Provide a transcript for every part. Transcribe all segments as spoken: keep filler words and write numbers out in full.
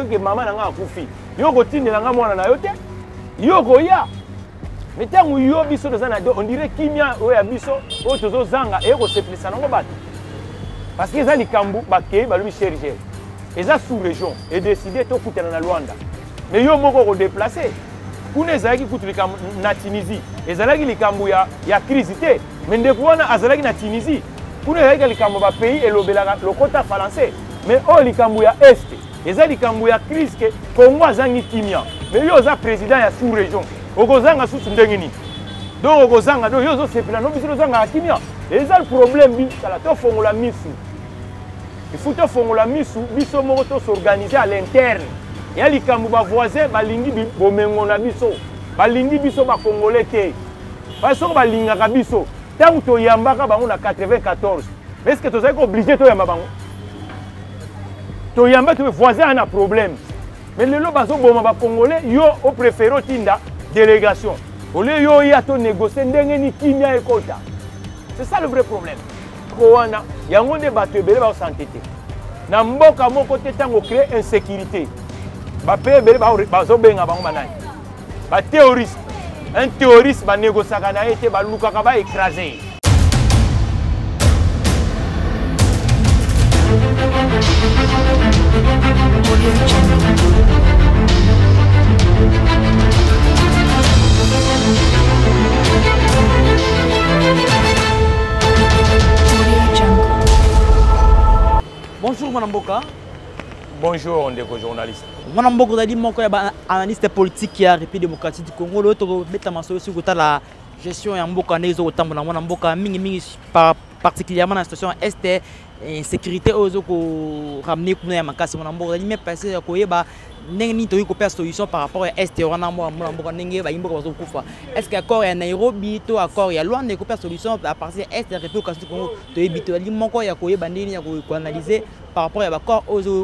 que maman n'a pas koufi. Yo continue n'a pas moi na yote. Yo goya. Mais tant que yo biso dans un on dirait kimia oya biso o tozo zanga et ko se plisa nango bat. Parce que ça les kambu baké ba lui chercher. Et ça sous région et décider to kutana na Luanda. Mais yo moko ko déplacer. Kuna ezalaki kutulika na Tunisie. Ezalaki likambu ya ya crise té. Mais ndekwana azalaki na Tunisie. Kuna ezalaki likambu ba pays elobelaka lokota français. Mais oh likambu ya est. Ezali likambu ya crise ke Congo azangi kimia. Mais yo za président ya sous région. Okozanga sous ndengini. Donc okozanga do yo zo sepela no biso zanga kimia. Eza le problème bi sala to fongola misu. Il faut to fongola misu biso moko to s'organiser à l'interne. Et les likambu ba voisin balingi bomengo na biso. Balingi biso ba congolais te. Parce que balingaka biso. Tant to yambaka bango na quatre-vingt-quatorze. Est-ce que tu es obligé de yamba bango? To yamba tu voisin a un problème. Mais le lo bazo boma ba congolais yo au préféré tinda délégation. Au lieu yo ya to négocier ndenge ni kimia ekota. C'est ça le vrai problème. Koana yango nde bato ebele ba s'entêter. Na mboka moko te tango créer insécurité. Ba pe ebele ba bazo benga bango banani. Ba terroriste. Un terroriste ba négocier kana été ba lukaka ba écraser. Bonjour Mwanamboka. Bonjour ndeko journaliste. Mwanamboka vous avez dit moko ya analyste politique ya République démocratique du Congo le to beta maso sur kota la gestion ya mboka ndezo kotambola Mwanamboka mingi mingi par particulièrement dans la situation est et sécurité ozo ko ramener kuna ya makasi Mwanamboka vous avez dit mais passer ya koyeba ndenge ni to ko faire solution par rapport à est wana Mwanamboka ndenge ba imboka bazo kufa. Est-ce que accord ya Nairobi to accord ya Luanda ko faire solution à partir est de République du Congo to ebito ali moko ya koyeba ndeni ya ko analyser par rapport à l'accord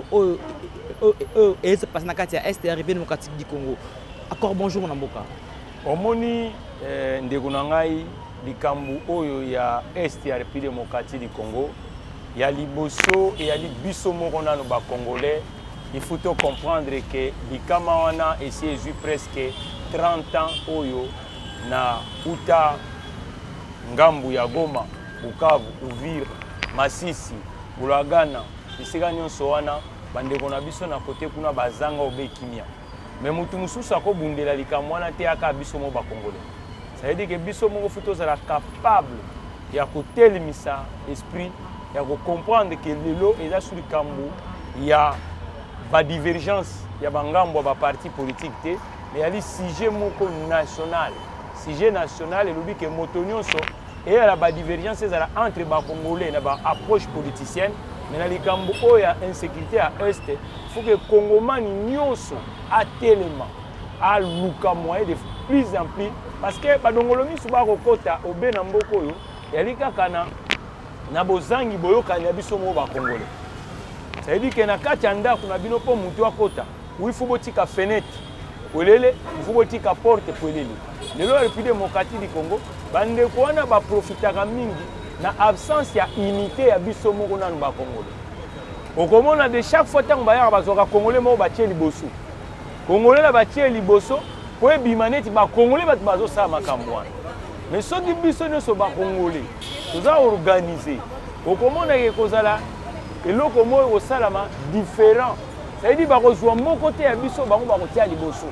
et se passe dans la est de la République démocratique du Congo. Accord bonjour Mwanamboka. Omoni ndeko na ngai likambu oyo ya est de la République démocratique du Congo. Ya liboso et ya libiso moko nano ba congolais. Il faut comprendre que likama wana essaie presque trente ans oyo na uta ngambu ya Goma, Bukavu, Uvira, Masisi, Bulagana. Isika nyonso wana bandeko na biso na kote kuna bazanga obe kimia. Mais mutu mususu akobundela likambo wana te aka biso mo ba congolais. Ça veut dire que biso mo futo sera capable ya kotelimisa esprit ya ko comprendre que lelo eza sur likambo ya ba divergence ya bangambo ba parti politique te mais ya li sujet moko national. Sujet national et lobi que motonyonso et la ba divergence ezala entre ba congolais na ba approche politicienne. Mais dans les Cambo, il y a insécurité à l'Est. Il faut que les Congomani nyonso à tellement à luka moyen de plus en plus parce que badongolomi suba kokota obenamboko yo yalika kana na bozangi boyoka na biso mo ba congolais. Ça veut dire que na kati anda kuna bino po mutu akota. Oui faut botika fenêtre. Olele, il faut botika porte polele. Le la République démocratique du Congo, bande ko wana ba profitaka mingi. Na absence ya unité ya biso moko na ba congolais. Okomona de chaque fois tant ba ya bazoka congolais mo ba tie liboso. Congolais la ba tie liboso po ebimaneti ba congolais ba bazo sa makambo wana. Mais soki biso nyonso ba congolais toza organiser. Okomona ke kozala eloko mo ko salama différent. Ça veut dire ba kozwa moko te ya biso bango ba ko tie liboso.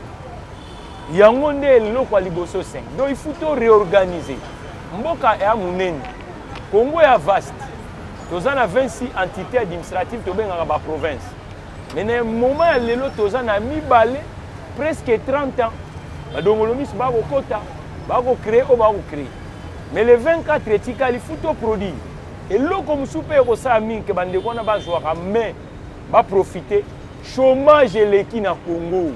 Yango nde eloko liboso cinq. Donc il faut to réorganiser. Mboka ya munene Congo ya vaste toza na vingt-six entités administratives to benga ba province mais na moment ya lelo toza na mibale presque trente ans badongolomi ba ko kota ba ko créer o ba ko créer mais le vingt-quatre etikali futo produit et loko musupe ko sa minke bande kona ba joaka mais ba profiter chômage leki na Congo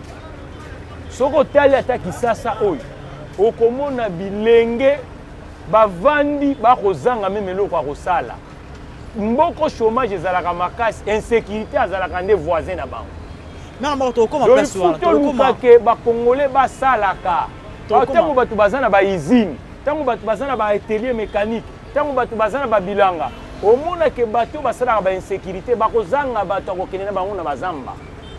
soko tali ataki sasa oyo okomona bilenge bavandi bakozanga même eloko akosala mboko chômage ezalaka makasi insécurité azalaka nde voisin na bango mais on to comment percevoir to comment que ba congolais basalaka tango bato bazana ba usine tango bato bazana ba atelier mécanique tango bato bazana ba bilanga omona ke bato basalaka ba insécurité bakozanga bato akokende na bango na bazamba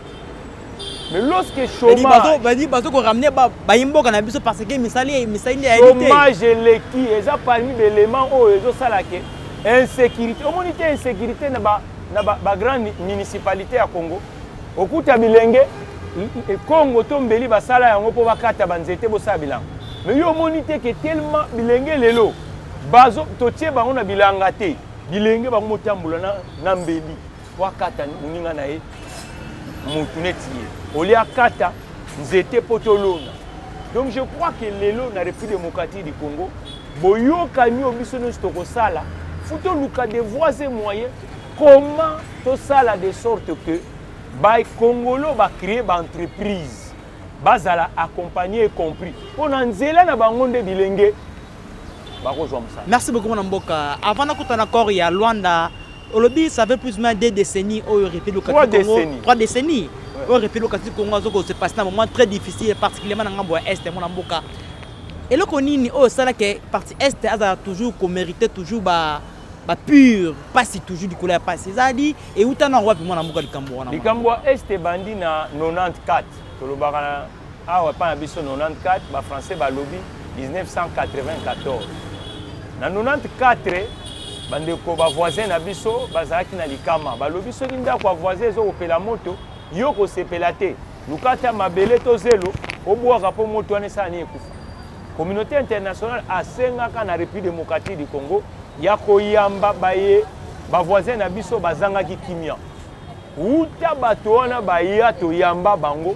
Mais lorsque chômage, badi bazo ko ramener ba bayimboka na biso parce que misali misali ya chômage leki eza parmi les éléments où ezo sala ke insécurité omonité insécurité na ba na ba, ba grande municipalité ya Congo okuta bilenge e Congo tombeli basala yango po bakata banzete bosala bilango. Mais yo monité que tellement bilenge lelo bazo totie bango na bilanga te bilenge bango motambola na na mbeli wakata ninga na ye mutu netiye olia kata nzete potolona. Donc je crois que lelo na République démocratique du Congo boyoka nyo biso no stoko sala futo luka de voies et moyens comment to sala de sorte que bay Congolo ba créer ba entreprise bazala accompagner et compris on anzela na bango nde bilenge ba ko jwa msa. Merci beaucoup mon mboka. Avant na kutana kor ya Luanda Olobi, ça fait plus ou moins deux décennies au République du Congo. Trois décennies. Trois décennies. Au République du Congo, c'est passé un moment très difficile, particulièrement dans l'Est et mon Mboka. Et le Konini, oh, ça là que partie Est a toujours mérité toujours ba ba pur, pas si toujours du couleur pas c'est ça dit et où t'en as roi puis mon Mboka du Cambo. Du Cambo Est bandi na quatre-vingt-quatorze. To lo baka ah ouais pas na biso quatre-vingt-quatorze, ba français ba lobby mille neuf cent quatre-vingt-quatorze. Na quatre-vingt-quatorze bandeko ba voisin na biso bazaki na likama balobi soki ndako ya voisin ezo kopela moto yo ko sepela te lukata mabele to zelo obwaka po moto ane sani ekufa. Communauté internationale asengaka na République démocratique du Congo ya koyamba baye ba voisin na biso bazangaki kimia uta bato wana baya to yamba bango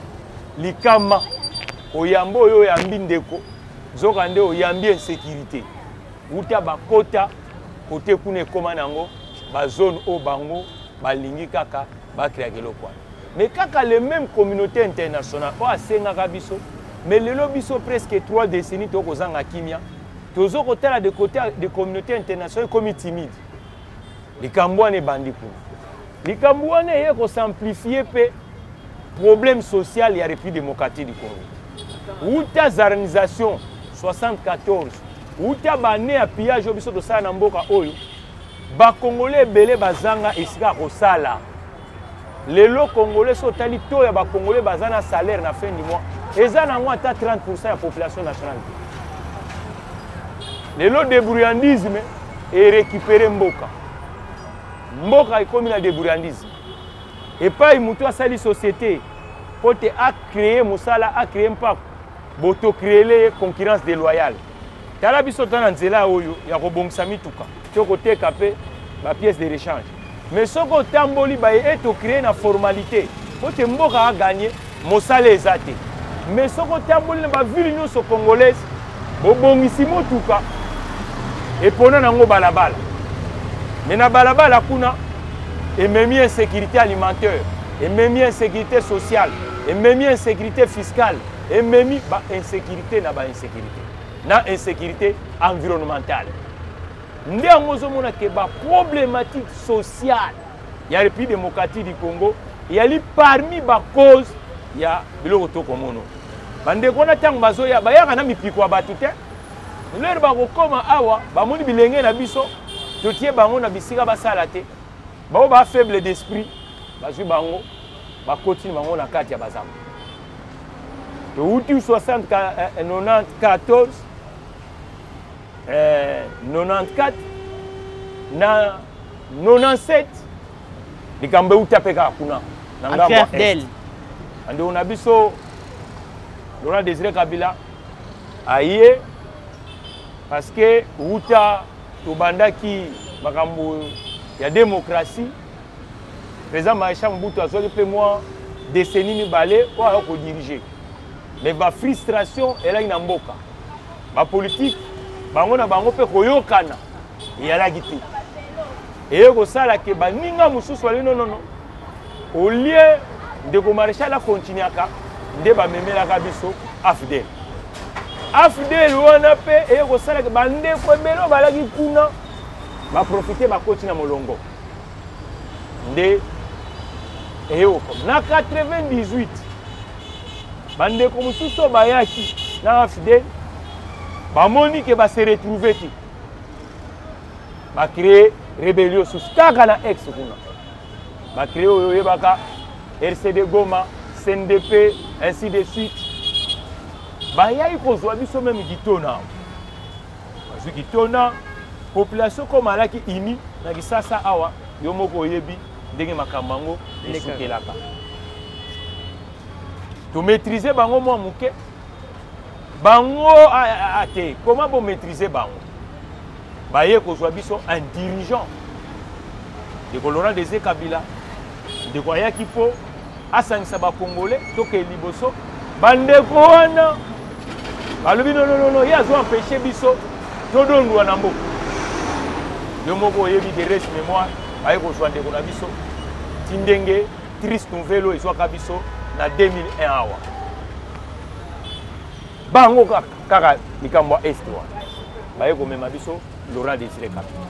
likama oyambo oyo yambi ndeko zoka nde oyambi insécurité uta bakota côté kuna ekoma nango ba zone o bango balingi kaka ba créer keloko. Mais kaka les mêmes communautés internationales o asengaka biso mais lelo biso presque trois décennies to kozanga kimia tozo kotala de côté des communautés internationales comme timide likambwane bandiku likambwane ye ko simplifier pe problème social ya République démocratique du Congo uta zarisation soixante-quatorze uta bané à pillage biso to sala na mboka oyo ba congolais belé bazanga esika ko sala lelo congolais so tali to ya ba congolais bazana salaire na fin du mois eza na ngwa ata trente pour cent ya population nationale lelo débrouillandisme et récupérer mboka mboka ikomi na débrouillandisme et pas mutu asali société pote a créer musala a créer mpako boto créer concurrence déloyale. Tala biso tana nzela oyo ya kobongisa mituka toko teka pe ba pièce de rechange mais soko tamboli ba eto créer na formalité pote mboka a gagner mosala ezate mais soko tamboli na ba ville nyonso congolaise bobongisi motuka et pona nango balabala mais na balabala kuna et même insécurité alimentaire et même insécurité sociale et même insécurité fiscale et même ba insécurité na ba insécurité na insécurité environnementale. Ndé angozo mona ke ba problématique sociale ya République démocratique du Congo yali parmi ba cause ya biloko to komono. Bande kona tang bazo ya bayaka na mipiko ya batu te. Lero ba kokoma awa ba moni bilenge na biso totie bango na bisika basala te. Ba ba faible d'esprit bazwi bango ba continue bango na kati ya bazamba. To uti soixante quatre-vingt-quatorze Euh, quatre-vingt-quatorze na quatre-vingt-dix-sept likambe utapeka kuna na ngambo est ande on a biso Laurent Désiré Kabila aye parce que uta tobandaki makambo ya démocratie président Maïcha Mobutu azoki pe moi décennie mibale o a ko diriger mais ba frustration elaki na mboka ba politique bango na bango pe koyokana yalaki te et ko sala ke baninga mususu ali non non non au lieu de ko maréchal a continuaka nde ba memela ka biso afdel afdel wana pe et ko sala ke bande ko belo balaki kuna ba profiter ba continue molongo nde et na quatre-vingt-dix-huit bande ko mususu bayaki na afdel bamoni ke ba se retrouver ti ba créer rébellion sous kaka na ex kuna ba créer oyo yebaka R C D Goma S N D P, ainsi de suite. Bah, il y a eu pour Zouabiso même Gitona. Parce que Gitona, population comme à la qui ini, na qui ça ça awa, yomoko yebi, denge makambango, et soukelaka. Tu maîtriser bango moi mouké. Bango ate, comment vous maîtriser bango? Bah, il y a un dirigeant de Laurent Désiré Kabila, de Kwaya Kipo, Asangisa ba Congolais, Toke Liboso, Bandeko wana. Balobi non non non, il y a empêché biso, todo ngwa nambo. Le moko yebi de reste mémoire, aye ko joindre ko na biso. Tindenge triste nouvelle et soit kabiso na deux mille un awa. Bango kaka likambo est wa. Baye ko mema biso Laurent Désiré Kabila.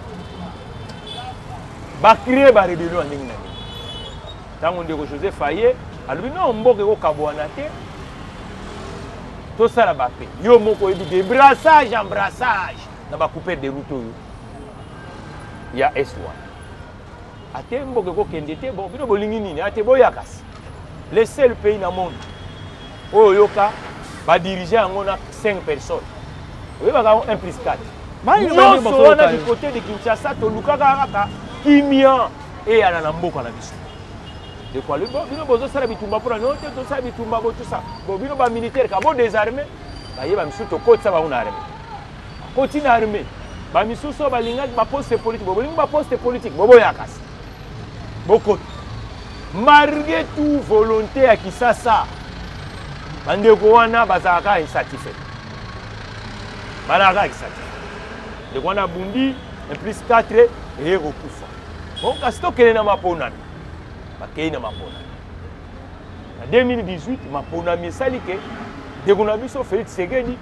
Ba créer ba rébellion ndenge na ndenge. Tango ndeko Joseph Faye, alobi non mboke ko kabwana te. Tout ça là-bas. Yo moko yebi de brassage en brassage. Na ba couper de route yo. Il y a S un. Ate mboke ko kende te bon bino bolingi nini ate boyakasi. Le seul pays na monde oyo yoka ba diriger en on a cinq personnes. Oui ba ka un plus quatre. Nous sommes du côté de Kinshasa, Toluka Karaka, Kimia et à la Mboka na biso. De quoi le bon, bino bozo sala bitumba pour non te to sala bitumba bo tout ça. Bon bino ba militaire ka bo désarmé, ba yeba misu to kotsa ba una armée. Continue armée. Ba misu so ba linga ba poste politique, bo linga ba poste politique, bo bo yakas. Boko. Malgré tout volonté à Kisasa. Bande ko wana bazaka insatisfait. Balaka insatisfait. De quoi on a bundi, un plus quatre et recouffa. Bon, quand c'est na mapona, ma na mapona. En deux mille dix-huit, mapona mi salike, de qu'on a vu sur Félix Tshisekedi,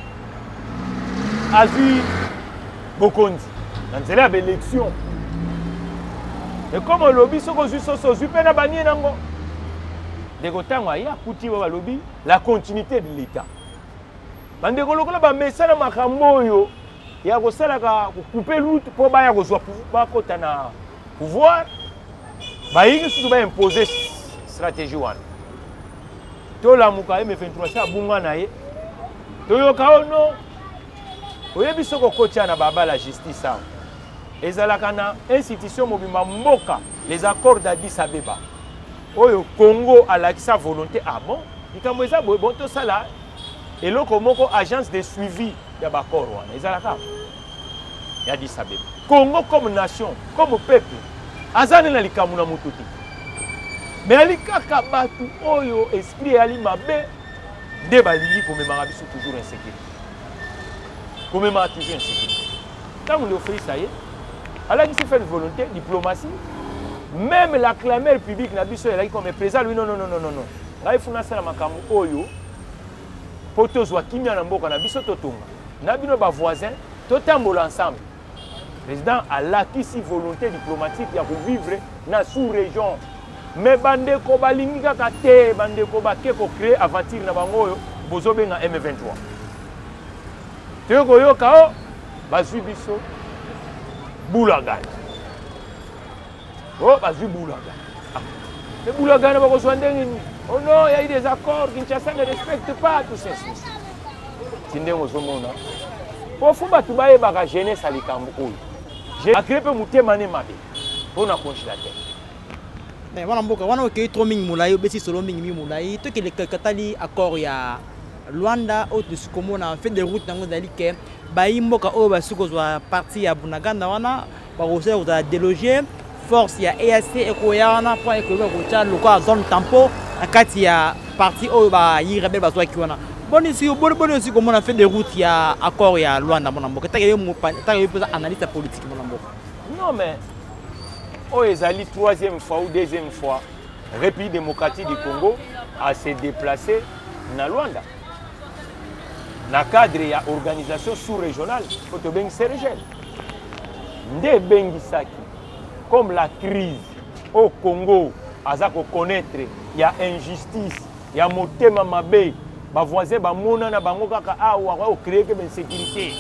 a vu Bokondi. Dans la élection. Et comme le lobby, ce qu'on a vu sur ce super na banier nango. De côté on a kuti wa lobby la continuité de l'État. Bande ko lokola ba message na makambo yo. Il y a couper l'autre pour que na pouvoir. Il va imposer stratégie. Tout la mouka M vingt-trois ça bunga na ye. To yo ka no. Oyebi soko kocha na baba la justice ça. Ezalaka na institution mobimba mboka les accords d'Addis Abeba. Oyo Congo a la sa volonté ah bon. Ikambo eza bon to sala. Et là, comme agence de suivi de l'accord, il y a dit ça. Congo comme nation, comme peuple, azane na likamuna mututi. Mais ali kaka batu oyo esprit ali mabe de balingi pour me marabiso toujours insécurité. Pour me toujours insécurité. Quand on le fait ça y est, alors il s'est fait une volonté, diplomatie, même la clameur publique na biso elle a comme président lui non non non non non non. Là il faut na sala makamu oyo. Poto zwa kimia na mboka na biso totonga. Na bino ba voisin, totambola ensemble. Président a l'acquis volonté diplomatique ya vivre na sous-région. Mais bande ko balingi kaka te, bande ko ba ke ko créer aventure na bango yo bozo benga M vingt-trois. Te ko yo kao bazwi biso Boulagan. Oh bazwi Boulagan. Le Boulagan ba ko swandenge ni. Oh non, il y a eu des accords, Kinshasa ne respecte pas tous ces choses. Tinde ngozomona. Pour fuba tubaye baka jeunesse à likambo oyo. J'ai agréé mutema ne mabe. Pour na conchilateur. Mais wana mboka wana oke trop mingi mulayi obesi solo mingi mingi mulayi to ke le katali accord ya Luanda au de sukomona fait des routes nango dali ke bayi mboka oyo basukozwa partie ya Bunaganda wana ba roser za déloger force ya E A C ekoyana pour ekoba ko lokwa zone tempo akati ya parti oyo ba yi rebel bazwa kiwana boni si boni boni si comme on a fait des routes ya accord ya Luanda mon mboka ta yo mo ta yo posa analyse politique mon mboka non mais o ezali troisième fois ou deuxième fois République démocratique du Congo a se déplacer na Luanda na cadre ya organisation sous-régionale to bengi Sergel nde bengi saki comme la crise au Congo aza ko connaître ya injustice ya motema mabe ba voisin ba mona na bango kaka awa wa créer que ben sécurité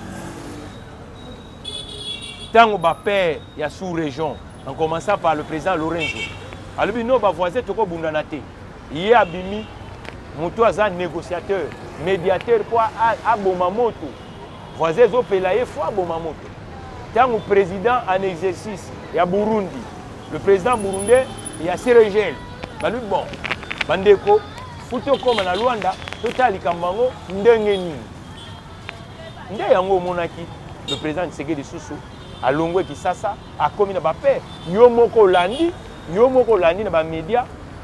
tango ba père ya sous-région en commençant par le président Lorenzo alobi no ba voisin to ko bundana te ye abimi moto aza négociateur médiateur po aboma moto voisin ezopela ye fo aboma moto ntango président en exercice ya Burundi le président burundais ya Sergel baluki bon bandeko futo koma na Luanda totala likambo yango ndenge nini nde yango omonaki le président Tshisekedi Susu alongwe Kisasa akomi na bape yo moko olandi yo moko olandi na bamédia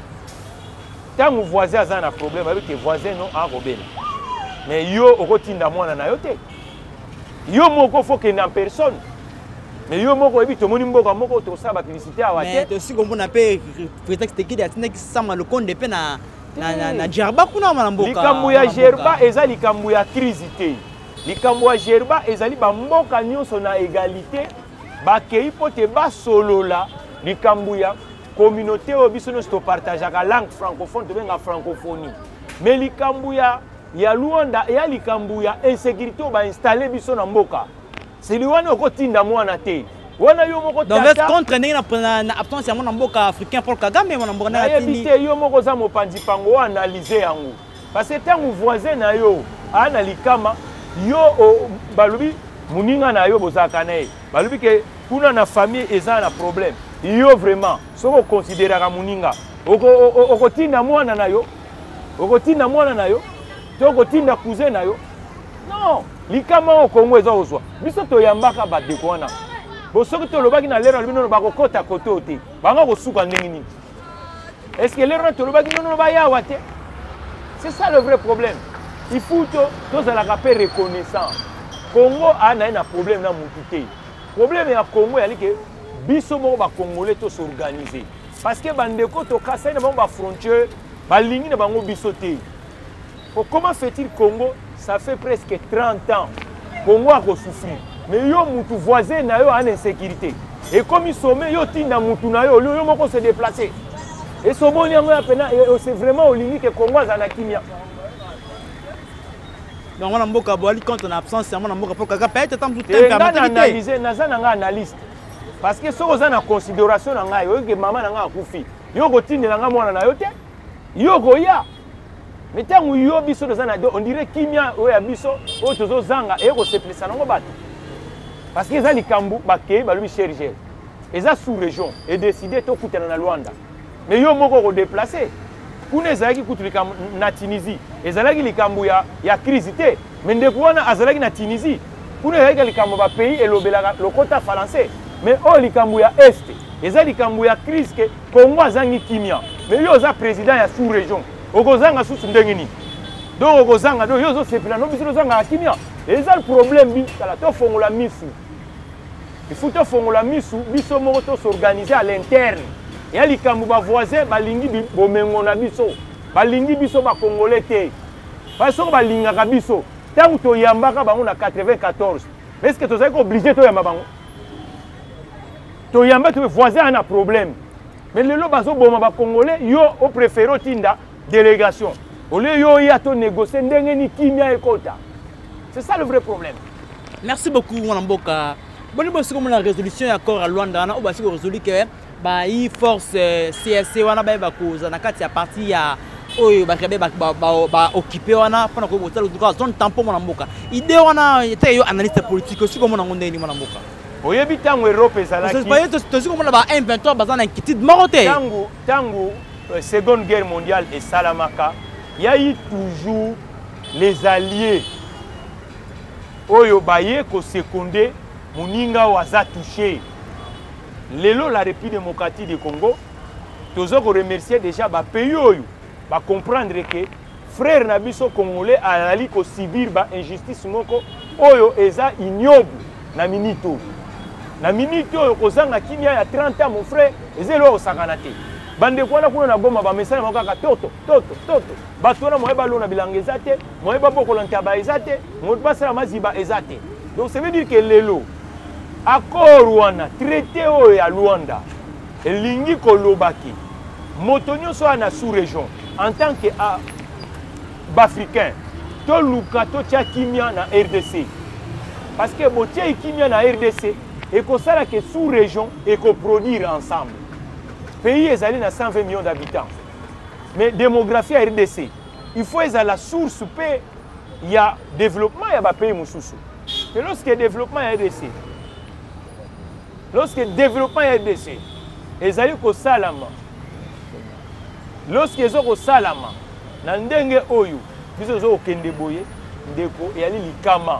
ntango voisin aza na problème ayebi ke voisin no akobela mais yo okotinda mwana na yo te yo moko fo kende en personne mais yo moko oyebi tomoni mboka moko tosala bapublicité awa te mais tosi komona mpe prétexte tekidi atindaki sama lokonde mpe na na Djerba kuna na mboka likambo ya Djerba eza likambo ya crise te likambo ya Djerba ezali bamboka nyonso na égalité bakei po te basolola likambo ya communauté oyo biso nyonso topartageaka langue francophone tobenga francophonie mais likambo ya ya Luanda eya likambo ya insécurité oyo bainstalle biso na mboka seli wana okotinda mwana te wana yo moko donc être contre ndenge na absence ya mwana mboka africain Paul Kagame mwana mboka na yebi te yo moko za mopanzi pango analyser yango parce que tango voisin na yo ana likama yo balobi muninga na yo bozaka na ye balobi ke kuna na famille eza na problème yo vraiment soko considérera muninga okotinda mwana na yo okotinda mwana na yo to okotinda cousin na yo non likama o Kongo eza ozwa biso toyambaka badeko wana bo soki tolobaki na lero bino bakokota koto te banga kosuka ndenge nini est-ce que lero tolobaki nono bayawa te c'est ça le vrai problème il faut to tozalaka pe reconnaissant Congo ana na problème na mutu te problème ya Congo yali ke biso moko ba congolais to s'organiser parce que bandeko to kasa na bango ba frontière balingi na bango biso te. Comment fait-il Congo? Ça fait presque trente ans Congo a souffert. Mais yo mutu voisin na yo en insécurité. Et comme ils sont yo tinda mutu na yo yo moko se déplacer. Et ce bon yango apena c'est vraiment au limite que Congo a na kimia. Donc on a mboka boali contre en absence on a mboka poka peut-être tant tout temps permettre analyser naza nga analyste. Parce que so oza na considération na nga yo que maman na nga akufi. Yo ko tindela nga mwana na yo te. Yo ko ya. Mais tant que yo biso de zana on dirait kimia o ya biso o tozo zanga e ko se plesa nango bato. Parce que ezali kambu bakei balubi chercher. Eza sous région et décider to kutana na Luanda. Mais yo moko ko déplacer. Kuna ezalaki kutulika na Tunisie. Ezalaki likambu ya ya crise te. Mais ndeko wana azalaki na Tunisie. Kuna ezalaki likambu ba pays elobelaka lokota français. Mais o likambu ya est. Ezali likambu ya crise ke Congo azangi kimia. Mais yo za président ya sous région. Okozanga susu ndenge nini. Donc okozanga do yo zo sepela no biso zanga kimia. Eza le problème bi kala to fongola misu. Il faut to fongola misu biso moko to s'organiser à l'interne. Et à likambu ba voisin balingi bomengo na biso. Balingi biso ba congolais te. Parce que balingaka biso. Tant to yambaka bango na quatre-vingt-quatorze. Est-ce que tozali obligé to yamba bango? To yamba to voisin a un problème. Mais le lo bazo boma ba congolais yo au préféré tinda délégation. Au lieu yo ya to négocier ndenge ni kimia ekota. C'est ça le vrai problème. Merci beaucoup mon mboka. Bonne bonne comme la résolution accord à Luanda na obasi ko résolu que ba i force C S C wana ba ba koza na kati ya parti ya oyo ba kebe ba ba occuper wana pona ko botala ko zone tampon mon mboka. Idée wana était yo analyste politique aussi comme on ngonde ni mon mboka. Oyebi tango Europe ezalaki. C'est pas to to comme ba M vingt-trois bazana inquiétude morote. Tango tango Seconde Guerre mondiale et Salamaka, il y a eu toujours les alliés. Oyo baye ko secondé muninga waza touché. Lelo la République démocratique du Congo, tozo ko remercier déjà ba pays oyo, ba comprendre que frère na biso congolais ali ko subir ba injustice moko oyo eza ignoble na minito. Na minito oyo kozanga kimia ya trente ans mon frère, ezelo osakana te. Bande kwa na kuna na goma ba message makaka toto toto toto bato na moyeba lona bilanga ezate moyeba boko lantaba ezate moto basala maziba ezate. Donc ça veut dire que lelo accord wana traité oyo ya Luanda elingi kolobaki moto nyonso na sous région en tant que bafricain to luka to tia kimia na R D C parce que botia kimia na R D C et ko sala que sous région et ko produire ensemble. Pays est allé à cent vingt millions d'habitants. mais démographie à R D C il faut être à la source paix il y a développement il y a pays mususu mais lorsque développement à R D C lorsque développement à R D C ezali ko salama lorsque ezo ko salama na ndenge oyo biso zo okende boye ndeko yali likama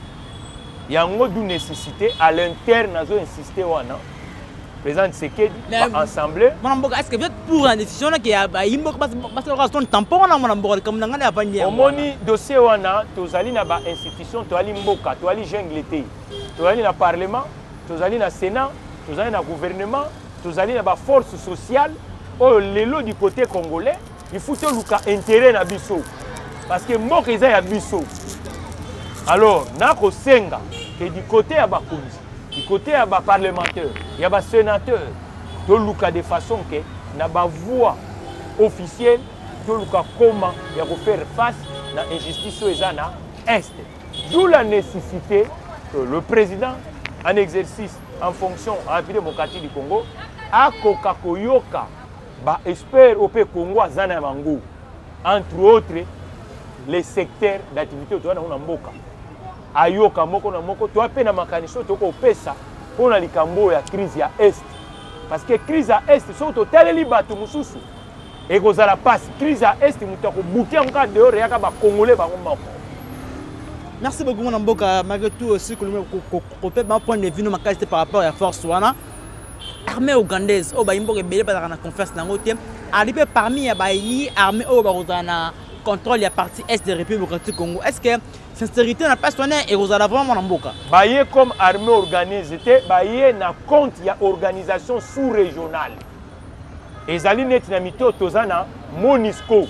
yango du nécessité à l'interne nazo insister wana président Tshisekedi va ensemble mon mboka est-ce que vous êtes pour la décision là qui a imbo parce parce que raison tampon na mon mboka comme ngana avandi omoni dossier wana tozali na ba institution to ali mboka to ali jungle te to ali na parlement tozali na sénat tozali na gouvernement tozali na ba force sociale au lelo du côté congolais il faut te luka intérêt na biso parce que mboka eza ya biso alors na ko senga que du côté ya bakonzi du côté ya ba parlementaire ya ba sénateur to luka de façon que na ba voix officielle to luka comment ya ko faire face na injustice eza na est d'où la nécessité que le président en exercice en fonction en République démocratique du Congo a koka koyoka ba expert au pays Congo azana mango entre autres les secteurs d'activité to na mboka ayoka moko na moko to pe na makaniso to ko pesa pona likambo ya crise ya est parce que crise ya est so to teleli batu mususu e kozala passe crise ya est mutu ko buti encore dehors ya ka ba congolais ba ngomba. Merci beaucoup mon mboka malgré tout aussi que le peut pas point de vue ma qualité par rapport à la force wana armée ougandaise o ba imboka belé ba na confiance na ngotem arrivé parmi ya ba yi armée o ba kozana contrôle la partie est de République démocratique du Congo. Est-ce que sincérité n'a pas sonné et vous allez vraiment mon mboka baye comme armée organisée baye na compte ya organisation sous-régionale ezali net na mito tozana Monisco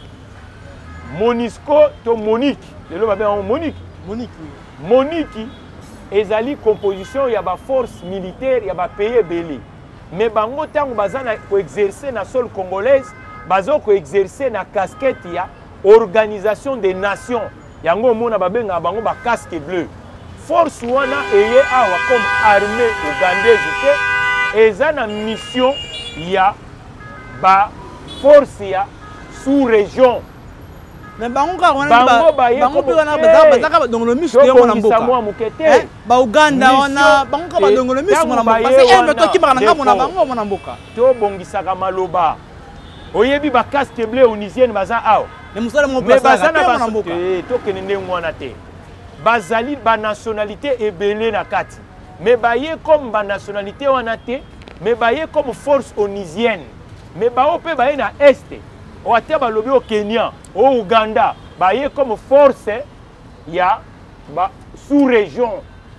Monisco to Monique lelo ba ben Monique Monique Monique ezali composition ya ba force militaire ya ba pays belé mais bango tango bazana ko exercer na sol congolaise bazo ko exercer na casquette ya organisation des nations yango mona babenga bango ba casque bleu force wana eye awa comme armée ougandaise te eza na mission ya ba force ya sous région mais bango ka wana bango pe wana bazaka donc le mission yo mona mboka ba Uganda wana bango ka ba donc le mission mona mboka parce que eme to kibaka na mona bango mona mboka to bongisaka maloba oyebi ba casque bleu onisienne baza awa mais musala mo place na mona mboka to kenende ngwana te bazali ba nationalité ebele na kati mais baye comme ba nationalité wana te mais baye comme force onisienne mais ba ope baye na est o ate balobi au Kenya au Uganda baye comme force ya ba sous région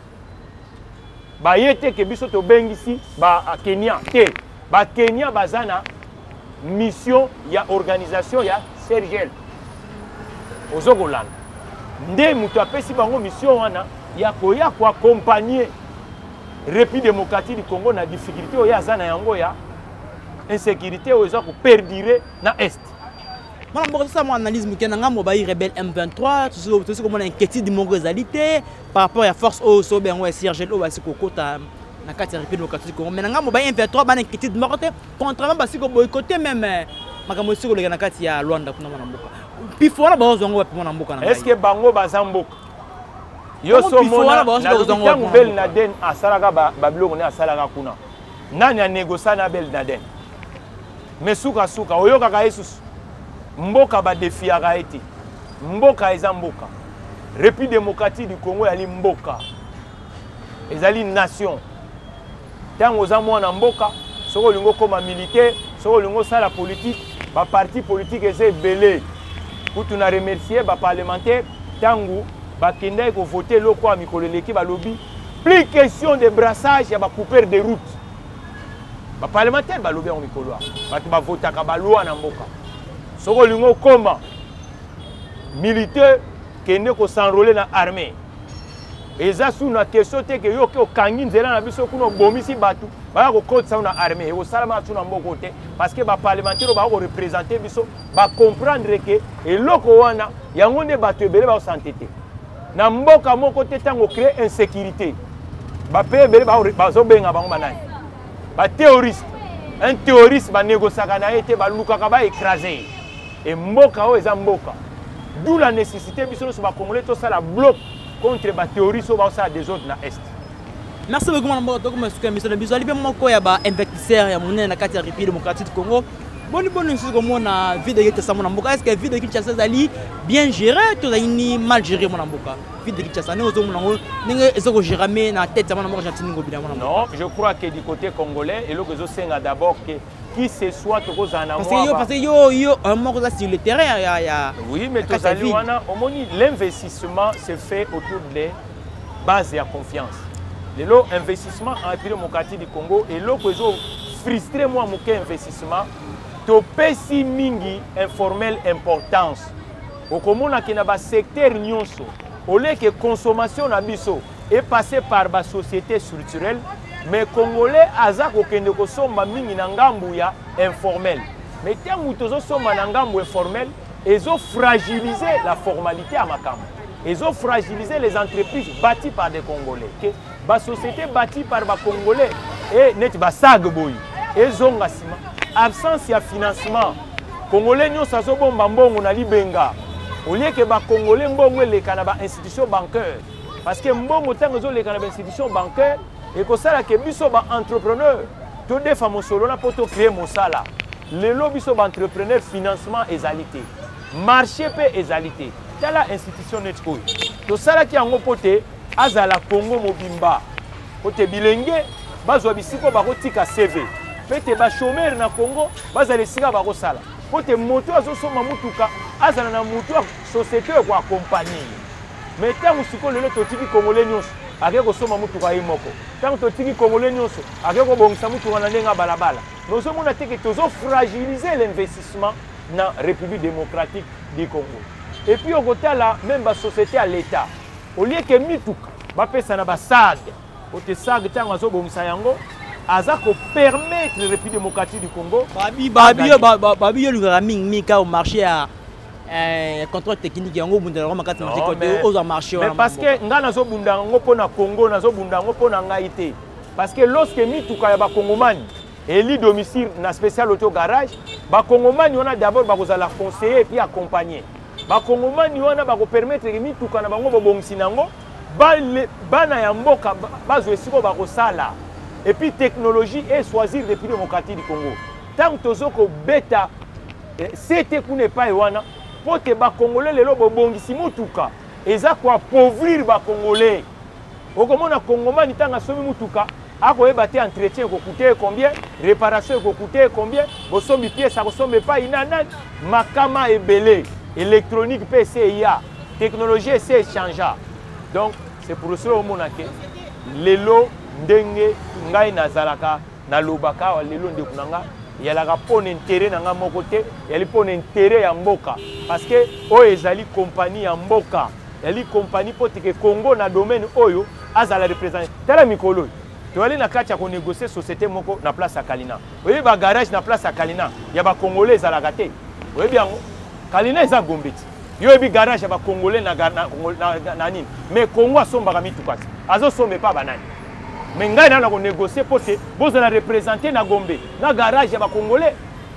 baye te ke biso to bengisi ba Kenya te ba Kenya bazana mission ya organisation ya Sergel ozokolanda nde mutu apesi bango mission wana ya koya ko accompagner République démocratique du Congo na difficulté oya zana yango ya insécurité oza ko perdurer na est. Mon mboka ça mon analyse muke na ngamo ba rebelle M vingt-trois tout ce comme on inquiétude mongo ezalité par rapport à force au so ben ouais Sergel o ba sikokota na kati République démocratique du Congo mais na ngamo ba M vingt-trois ba inquiétude morte contrairement ba siko boycotter même makambo siko le na kati ya Rwanda kuna mon mboka puis fora ba ozongo ba mon mboka na est-ce que bango bazamboka yo so mona na bel Laden asalaka ba babiloko ne asalaka kuna nani a négocier na bel Laden mais suka suka oyoka ka Jesus mboka ba defiaka ete mboka eza mboka République démocratique du Congo yali mboka ezali nation tango za mwana mboka soko lingo koma militaire soko lingo sala politique ba parti politique eza belé kutu na remercier ba parlementaire tango ba kende ko voter loko a mikolo leki ba lobby plus question de brassage ya ba couper de route ba parlementaire ba lobby en mikolo ba ba votaka ba loi na mboka soko lingo koma militaire kende ko s'enrôler na armée eza sous na question te ke yo ke okangi nzela na biso kuno bomisi batu ba ko kotsa na armée e ko salama tu na mboko te parce que ba parlementaire ba ko représenter biso ba comprendre que eloko wana yango ne batu ebele ba santé na mboka moko te tango créer insécurité ba pe ebele ba zo benga bango banani ba terroriste un terroriste ba négocier na été ba lukaka ba écraser et mboka o eza mboka d'où la nécessité biso so ba congolais to ça la bloc contre ba terroriste o ba ça des autres na est. Merci beaucoup mon mboka comme ce que monsieur biso ali bien moko ya ba investisseur ya monene na kati ya République démocratique du Congo. Bonne bonne chose comme on a vie de Kinshasa mon mboka est-ce que vie de Kinshasa ali bien géré to ni mal géré mon mboka vie de Kinshasa ne ozo mon ngo ninga ezoko gérer na tête mon mboka Argentine ngo bien mon mboka. Non, je crois que du côté congolais et le que zo senga d'abord que qui ce soit to ko zana moi parce que yo parce que yo yo un moko sur le terrain ya ya oui mais to zali wana omoni l'investissement se fait autour des bases ya confiance. Le lot investissement en République démocratique du Congo et le que zo frustré moi mon investissement to pesi mingi informel importance okomona ke na ba secteur nyonso ole que consommation na biso est passé par ba société structurelle mais congolais aza ko kende ko somba mingi na ngambu ya informel mais tangu tozo somba na ngambu informel ezo fragiliser la formalité à makambo ezo fragiliser les entreprises bâties par des congolais que ba société bâtie par ba congolais et net ba sag boy ezonga sima absence de financement congolais nous ça so bomba mbongo na libenga au lieu que ba congolais mbongo le kana ba institution bancaire parce que mbongo tango zo le kana ba institution bancaire et que ça la que biso ba entrepreneur to defa mosolo na poto créer mosala le lo biso ba entrepreneur financement ezalité marché pe ezalité tala institution net ko to sala ki yango pote azala Congo mobimba pote bilenge bazwa bisiko ba kotika C V pete ba chômeur na Congo bazali singa ba ko sala pote moto azosoma mutuka azala na mutu société ko accompagner mais tangu siko lelo totiki congolais nyonso ake ko soma mutuka imoko tangu totiki congolais nyonso ake ko bongisa mutuka na ndenga balabala nous sommes na teke tozo fragiliser l'investissement na République démocratique du Congo et puis au côté là même ba société à l'état au lieu que mituka ba pesa na ba S A D ote S A D tangu azo bongisa yango aza ko permettre la République démocratique du Congo babi babi babi yo lukaka mingi mingi ka au marché à un contrôle technique yango bunda ngoma kati marché côté aux marché mais parce que nga nazo bunda ngo pona Congo nazo bunda ngo pona ngaité parce que lorsque mituka ya ba congomani eli domicile na spécial auto garage ba congomani on a d'abord ba kozala conseiller et puis accompagner ba congomani on a ba ko permettre que mituka na bango bobongisi nango ba bana ya mboka bazwe siko ba ko sala. Et puis technologie et choisir les République démocratique du Congo. Tant que tozoko beta c'était qu'on n'est pas wana pour te ba congolais les lobo bongisi mutuka eza ko appauvrir ba congolais. Okomona congomais ni tanga somi mutuka ako ebate entretien ko coûter combien, réparation ko coûter combien, bosomi pièce ko sombe pas inana makama ebele électronique P C I A technologie c'est échangeable. Donc c'est pour cela au monake lelo ndenge ngai nazalaka na lobaka wa lelo nde kunanga yalaka pona intérêt nanga moko te yali pona intérêt ya mboka parce que o ezali compagnie ya mboka yali compagnie potike Congo na domaine oyo azala représenter tala mikolo to ali na kati ya ko négocier société moko na place ya Kalina oyi ba garage na place ya Kalina ya ba congolais ezalaka te oyi bien Kalina eza gombeti yo ebi garage ya ba congolais na na na nini mais Congo asombaka mituka azo sombe pa banani. Mais ngai na ko négocier pote bozo la représenter na Gombe na garage ya ba congolais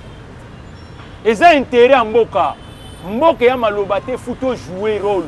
eza intérêt ya mboka mboka ya maloba te futo jouer rôle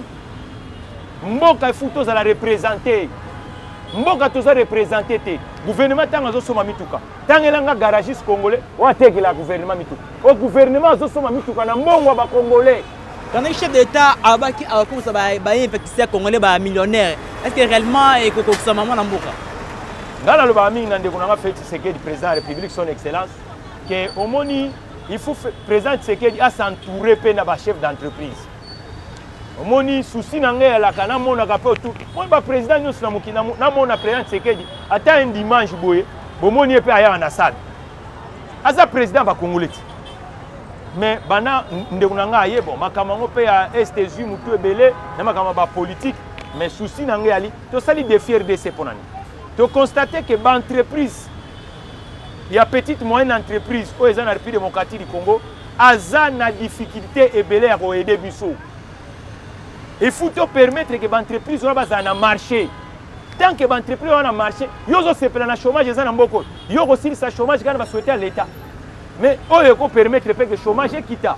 mboka futo za la représenter mboka to za représenter te gouvernement tanga zo soma mituka tangelanga garagiste congolais wa teke la gouvernement mituka o gouvernement zo soma mituka na mbongo ba congolais. Quand un chef d'État a comme ça ba investisseur congolais ba millionnaire est-ce que réellement et ko ça maman na mboka dans le Bami, c'est que le président de la République, son excellence, que au moni, il faut président Tshisekedi à s'entourer par chef d'entreprise. Au moni, souci n'engage la cana, mon agapé tout. Moi, le président nous sommes qui n'a mon président Tshisekedi. Attends un dimanche, boye, bon moni est pas en Assad. Asa président va congolais. Mais bana ndekuna aye bon, makamango pe à Est-États-Unis mutu ebele, na makamaba politique, mais souci n'engage ali, to sali défi R D C ponani. Tu constates que l'entreprise, il y a petite moyenne entreprise où ils ont la République démocratique du Congo, ils ont des difficultés et belé à aider Bissau. Il faut te permettre que l'entreprise soit dans un marché. tant que l'entreprise a marché, yo zo sepela na chômage eza na mboko. Yo aussi sa chômage quand va souhaiter à l'état. Mais on peut permettre que le chômage quitte.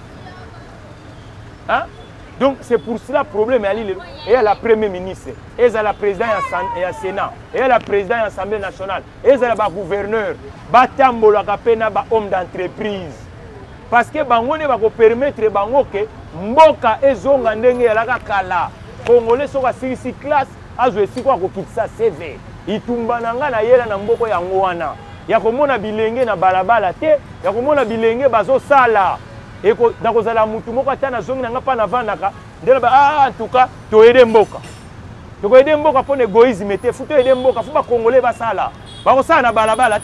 Hein? Donc c'est pour cela le problème est à la première ministre, et à la présidente et à Sénat, et à la présidente de l'Assemblée nationale, et à la gouverneur, batambola kapena ba homme d'entreprise. Parce que bangone va permettre bango que mboka ezonga ndenge ya la kala. Congolais soka six classe azo esiko ko kitsa C V. Itumba nanga na yela na mboko ya ngwana. Ya komona bilenge na balabala te, ya komona bilenge bazo sala. Et dans la mutu moko tana zongi nanga pa na vandaka ndela ba ah en tout cas to aider mboka to aider mboka pour égoïsme te futo aider mboka fu ba congolais ba sala ba ko sala na balabala te.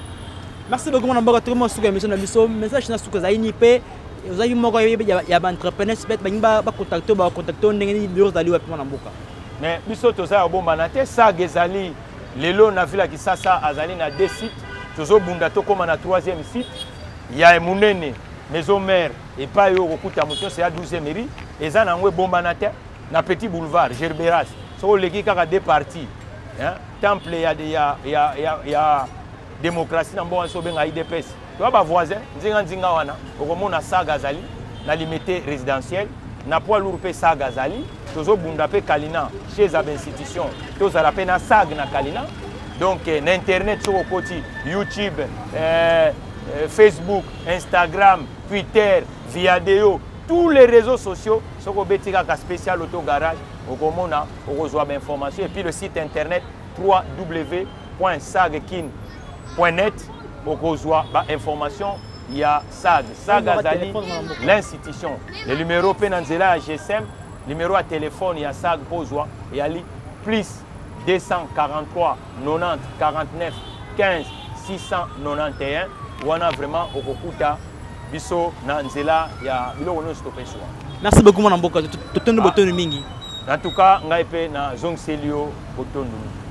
Merci beaucoup mon mboka to mo suka émission na biso message na suka zaini pe ozali moko ya ba entrepreneurs peut ba ba contacter ba contacter ndenge ni bureau zali wapi na mboka. Mais biso to za bomba na te sa gezali lelo na vila kisasa azali na deux sites tozo bunda to koma na troisième site ya munene maison mère et pas yo kokuta motion c'est à douzième mairie et ça na ngwe bomba na te na petit boulevard Gerberas so leki kaka deux parties hein temple ya ya ya ya, ya démocratie na mboka so benga I D P S to ba voisin nzinga nzinga wana okomona saga zali na limité résidentiel na poids lourd pe saga zali tozo bunda pe Kalina chez ab institution to za la pe na saga na Kalina donc na internet so koti YouTube euh, Euh, Facebook, Instagram, Twitter, Viadeo, tous les réseaux sociaux, ce qu'on peut dire spécial auto garage, au comona, on reçoit l'information et puis le site internet w w w point sagkin point net, on reçoit l'information. Il y a S A G, S A G Azali, l'institution. Le numéro Penanzela à G S M, numéro à téléphone, il y a S A G Pozoa, il y a plus deux cent quarante-trois quatre-vingt-dix quarante-neuf quinze six cent quatre-vingt-onze. Wana vraiment okokuta biso na nzela ya biloko no stopé so. Merci beaucoup mon mboka to tondo botono mingi. En tout cas ngai pe na zong selio botondo.